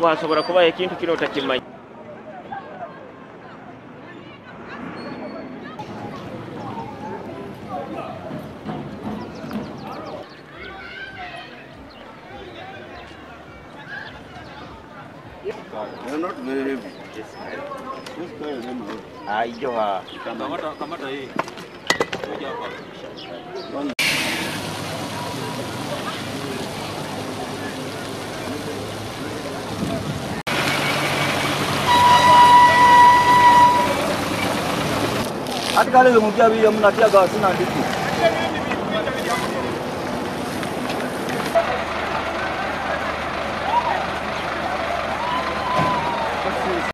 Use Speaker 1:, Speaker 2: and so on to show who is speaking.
Speaker 1: hasobora kuba ekintu kino takimanyi.
Speaker 2: They're not very heavy. Yes. Just carry them out. Kamata hii. Kuja hapa. Hata kale mmoja mnatia gawa sina ndiki.